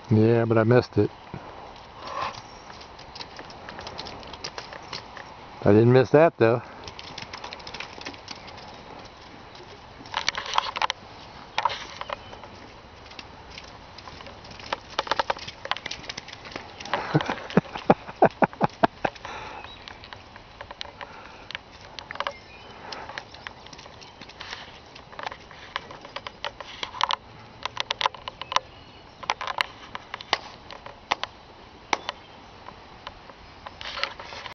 Yeah, but I missed it. I didn't miss that though.